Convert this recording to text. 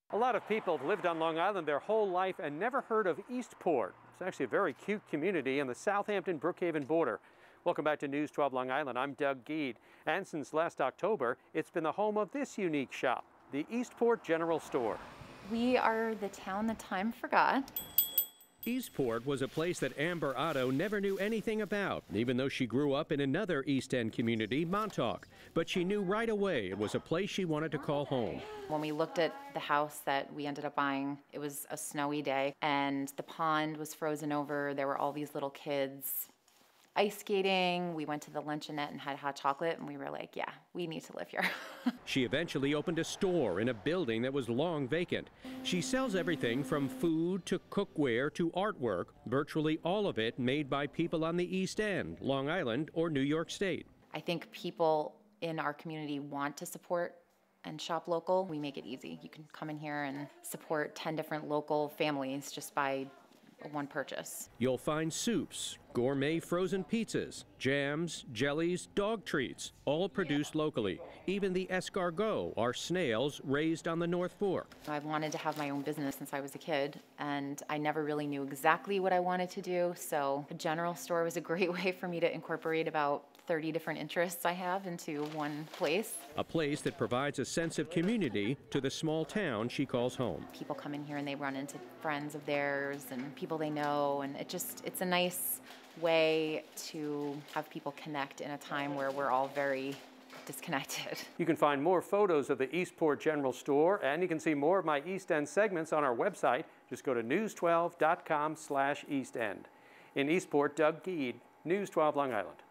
A lot of people have lived on Long Island their whole life and never heard of Eastport. It's actually a very cute community on the Southampton-Brookhaven border. Welcome back to News 12 Long Island. I'm Doug Geed. And since last October, it's been the home of this unique shop, the Eastport General Store. We are the town that time forgot. Eastport was a place that Amber Otto never knew anything about, even though she grew up in another East End community, Montauk. But she knew right away it was a place she wanted to call home. When we looked at the house that we ended up buying, it was a snowy day, and the pond was frozen over. There were all these little kids ice skating. We went to the luncheonette and had hot chocolate, and we were like, yeah, we need to live here. She eventually opened a store in a building that was long vacant. She sells everything from food to cookware to artwork, virtually all of it made by people on the East End, Long Island, or New York State. I think people in our community want to support and shop local. We make it easy. You can come in here and support 10 different local families just by one purchase. You'll find soups, gourmet frozen pizzas, jams, jellies, dog treats, all produced locally. Even the escargot are snails raised on the North Fork. I've wanted to have my own business since I was a kid, and I never really knew exactly what I wanted to do, so a general store was a great way for me to incorporate about 30 different interests I have into one place. A place that provides a sense of community to the small town she calls home. People come in here and they run into friends of theirs and people they know, and it's a nice way to have people connect in a time where we're all very disconnected. You can find more photos of the Eastport General Store, and you can see more of my East End segments on our website. Just go to news12.com/East End. In Eastport, Doug Geed, News 12 Long Island.